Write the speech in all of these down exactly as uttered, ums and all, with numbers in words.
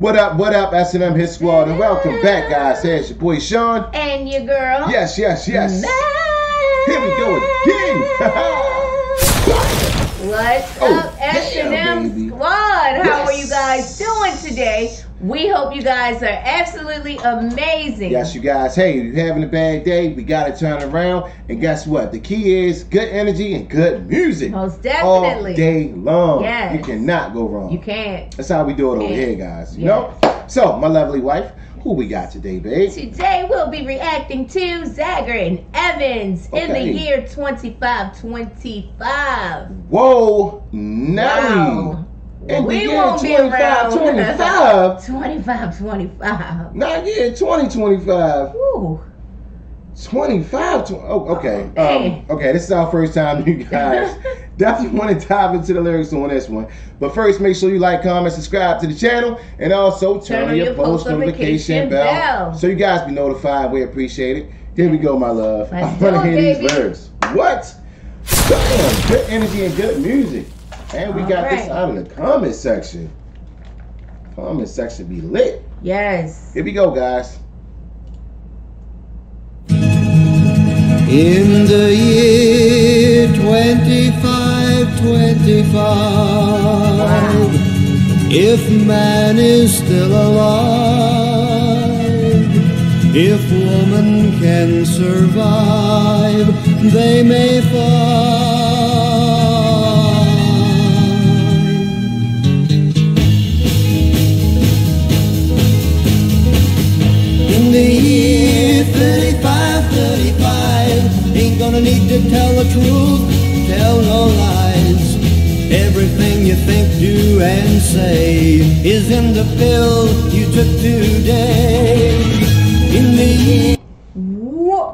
What up, what up, S and M Hit Squad, and welcome back, guys. Here's your boy Sean. And your girl. Yes, yes, yes. Matt. Here we go again. What's Oh, up, S and M yeah, Squad? How Yes. are you guys doing today? We hope you guys are absolutely amazing. Yes, you guys. Hey, if you're having a bad day, we got to turn around. And guess what? The key is good energy and good music. Most definitely. All day long. Yes. You cannot go wrong. You can't. That's how we do it over Can't. here, guys. You Yes. know? So, my lovely wife, who we got today, babe? Today we'll be reacting to Zager and Evans in the Okay. year twenty-five twenty-five. Whoa, Nelly. Wow. In the We year won't be twenty-five around. twenty-five. twenty-five twenty-five. Not yet, twenty twenty-five. Woo. twenty-five, twenty, oh, okay. Oh, um, dang. okay, this is our first time, you guys. Definitely want to dive into the lyrics on this one. But first, make sure you like, comment, subscribe to the channel, and also turn, on your post notification bell, bell. so you guys be notified. We appreciate it. Here we go, my love. Let's I'm gonna do it, hear baby. these lyrics. What? Damn, good energy and good music. And we All got this right. out of the comment section. Comment section be lit. Yes. Here we go, guys. In the year twenty-five twenty-five, Wow. if man is still alive, if woman can survive, they may find. In the year thirty-five thirty-five, ain't gonna need to tell the truth, tell no lies. Everything you think, do, and say is in the pill you took today. In the year. Whoa.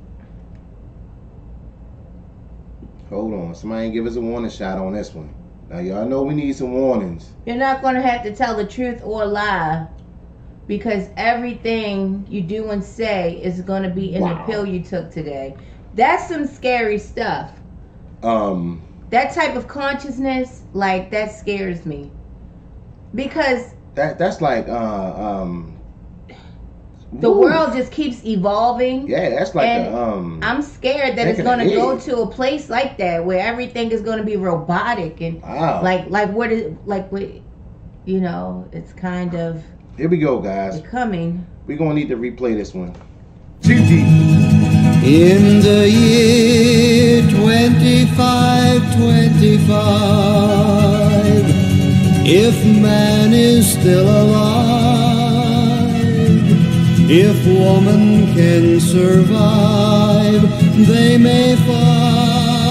Hold on, somebody ain't give us a warning shot on this one. Now y'all know we need some warnings. You're not going to have to tell the truth or lie, because everything you do and say is going to be in Wow. the pill you took today. That's some scary stuff. Um, That type of consciousness, like, that scares me. Because that that's like uh um. the woo. world just keeps evolving. Yeah, that's like and a, um. I'm scared that Taking it's going to a go hit. to a place like that where everything is going to be robotic and Wow. like like what is like what you know, it's kind of Here we go, guys. becoming. We're gonna need to replay this one. Too deep. In the year twenty-five twenty-five, if man is still alive, if woman can survive, they may find.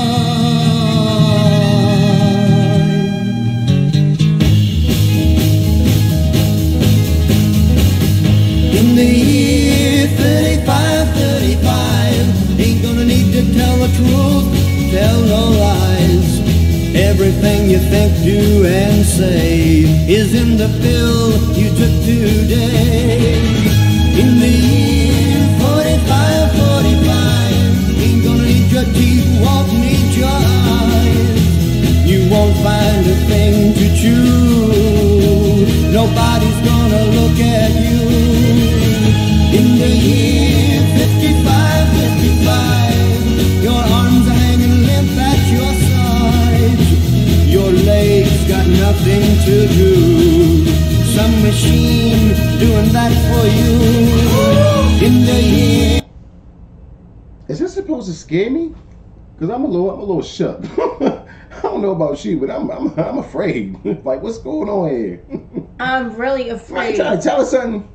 In the year thirty-five thirty-five, ain't gonna need to tell the truth, tell no lies. Everything you think, do, and say is in the pill you took today. In the year forty-five forty-five, ain't gonna need your teeth, won't need your eyes. You won't find a thing to chew, nobody's gonna look at you. In the year fifty-five fifty-five, your arms are hanging limp at your sides. Your legs got nothing to do, some machine doing that for you. In the year. Is this supposed to scare me? Cause I'm a little, I'm a little shook. I don't know about you, but I'm, I'm, I'm afraid. Like, what's going on here? I'm really Right, afraid. tell, tell us something.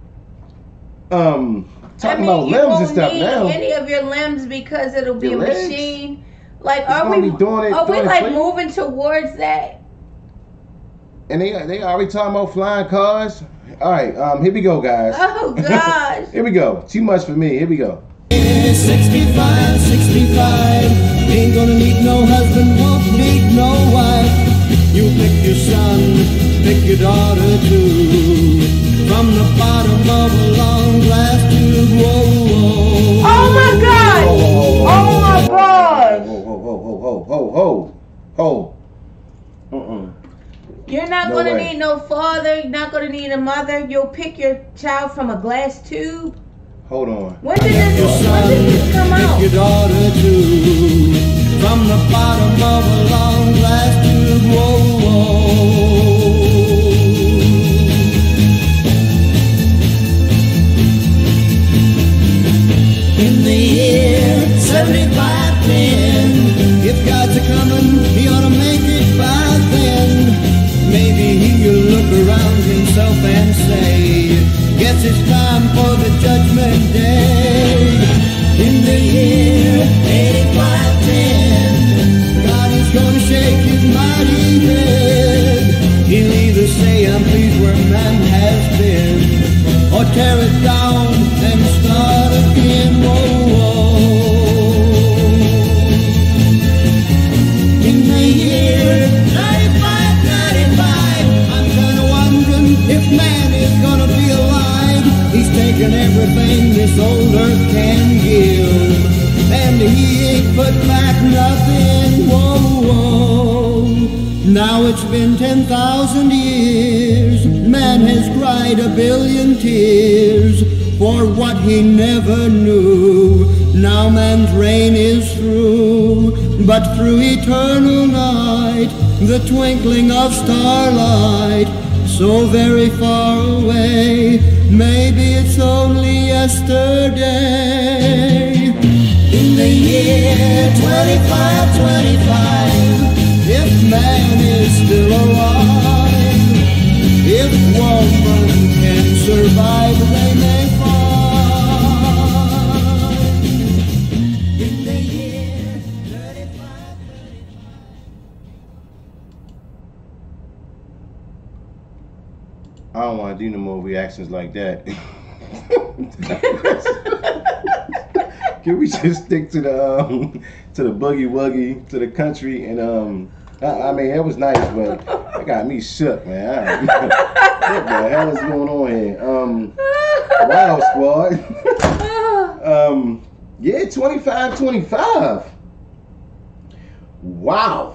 Um, talking I mean, about you limbs won't and stuff need now. any of your limbs because it'll be Your a legs? machine. Like, It's are gonna we be doing it- are we doing it like for you? moving towards that? And they they already talking about flying cars. All right, um, here we go, guys. Oh gosh. Here we go. Too much for me. Here we go. sixty-five sixty-five, ain't gonna need no husband, won't need no wife. You pick your son, pick your daughter too, from the bottom of a long glass tube. Whoa, whoa. Oh my God! Whoa, whoa, whoa, whoa, Oh my whoa, God! Whoa, whoa, whoa, whoa, whoa, whoa, whoa, whoa. Uh-uh. You're not No gonna way. need no father. You're not gonna need a mother. You'll pick your child from a glass tube. Hold on. When did this, when did this come Pick out? your daughter too. From the bottom of a long glass tube. Whoa, whoa. In the year seventy-five ten, if God's a coming, he ought to make it by then. Maybe he'll look around himself and say, guess it's time for the judgment day. In the year eighty-five ten, God is gonna shake his mighty head. He'll either say, I'm pleased where man has been, or tear it down and start again. Whoa, whoa. In the year ninety-five ninety-five, I'm kinda wondering if man is gonna be alive. He's taken everything this old earth can give, and he ain't put back nothing. Whoa, whoa. Now it's been ten thousand years, man has cried a billion tears for what he never knew. Now man's reign is through, but through eternal night, the twinkling of starlight, so very far away, maybe it's only yesterday. In the year twenty-five twenty-five, if man is still alive, if woman can survive, they may find. In the year thirty-five I don't want to do no more reactions like that. Can we just stick to the um, to the boogie woogie, to the country, and um, I, I mean it was nice, but it got me shook, man. I, what the hell is going on here? Um, wow, squad. um, yeah, twenty-five twenty-five. Wow.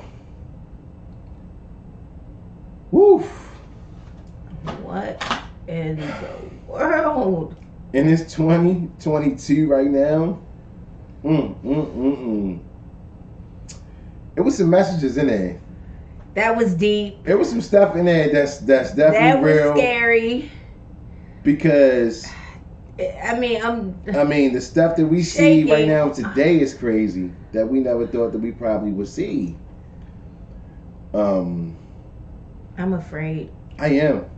Woo. What in the world? And it's twenty twenty-two right now. Mm, mm, mm, mm. It was some messages in there. That was deep. There was some stuff in there that's that's definitely That was real. scary. Because I mean, I'm. I mean, the stuff that we shaking. see right now today is crazy. That we never thought that we probably would see. Um, I'm afraid. I am.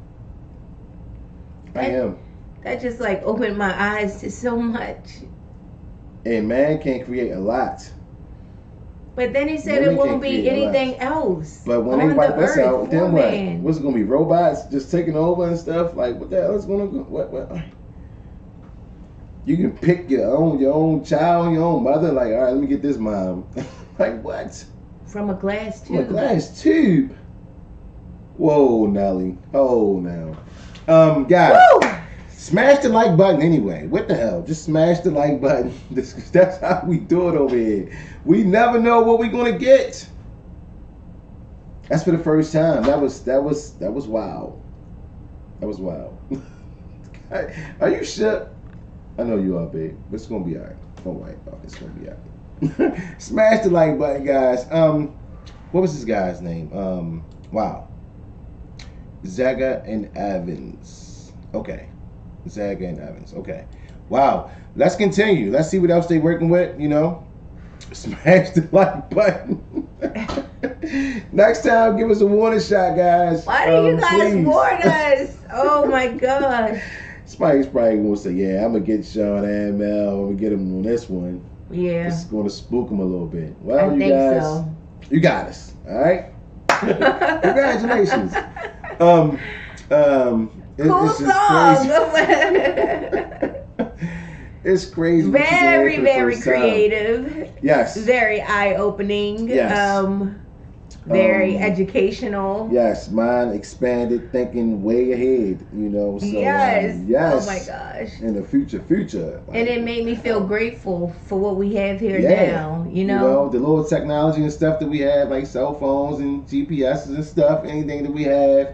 I That- am. That just like opened my eyes to so much. And man can create a lot. But then he said Women it won't can be create a lot. anything else. But when on they wipe the us earth out, then for what? man. What's it gonna be? Robots just taking over and stuff? Like what the hell is gonna go? What? What? You can pick your own your own child, your own mother. Like, all right, let me get this mom. Like what? From a glass From a tube. glass tube. Whoa, Nelly. Oh, now. Um, guys, Woo! smash the like button anyway. What the hell? Just smash the like button. This, that's how we do it over here. We never know what we're gonna get. That's for the first time. That was that was that was wild. That was wild. Are you shook? I know you are, babe. But it's gonna be alright. Don't worry about it. It's gonna be alright. Smash the like button, guys. Um, what was this guy's name? Um, wow. Zager and Evans. Okay. Zager and Evans. Okay. Wow. Let's continue. Let's see what else they working with, you know. Smash the like button. Next time, give us a warning shot, guys. Why do Um, you guys please. warn us? Oh my god. Spike's probably gonna say, yeah, I'm gonna get Sean and Mel. I'm gonna get him on this one. Yeah. This is gonna spook him a little bit. Well, I you think guys, so. you got us. All right. Congratulations. Um, um, it, Cool it's just song. crazy. It's crazy. what you did Very, for the very first time. creative. Yes. Very eye opening. Yes. Um Very Um, educational. Yes, mind expanded, thinking way ahead. You know, so Yes. um, yes. Oh my gosh. In the future, future. Like, And it made me feel grateful for what we have here Yeah. now. You know? the little technology and stuff that we have, like cell phones and G P S's and stuff, anything that we have,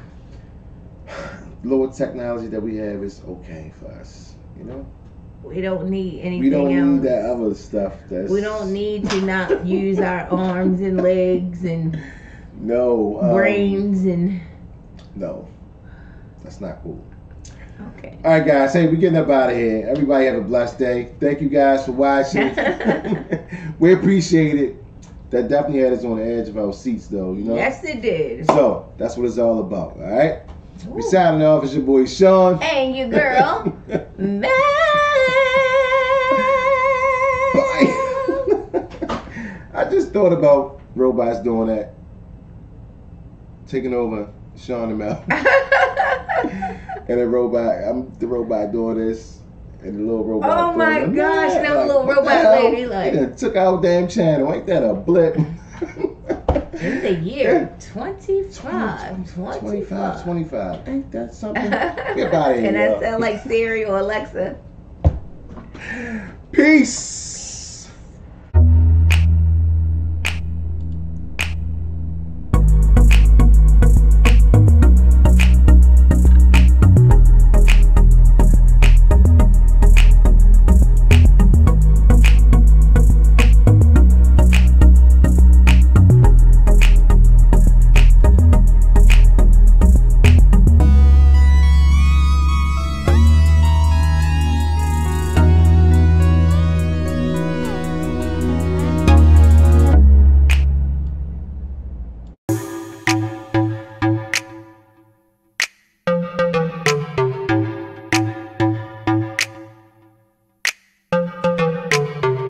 the little technology that we have is okay for us. You know, We don't need anything we don't else. need that other stuff. That's We don't need to not use our arms and legs and no um, brains and. No, that's not cool. Okay. All right, guys. Hey, we're getting up out of here. Everybody have a blessed day. Thank you guys for watching. We appreciate it. That definitely had us on the edge of our seats, though. You know. Yes, it did. So that's what it's all about. All right. We Ooh. signing off. It's your boy Sean. And your girl, Bye. Bye. I just thought about robots doing that, taking over Sean and Mel, and the robot. I'm the robot doing this, and the little robot. Oh doing my it. gosh, Yeah, that like, little what the robot hell? lady, like- They done took our damn channel. Ain't that a blip? In the year twenty-five. twenty-five, twenty-five. twenty-five. Ain't that something? Get out of here. And that y'all. sound like Siri or Alexa. Peace.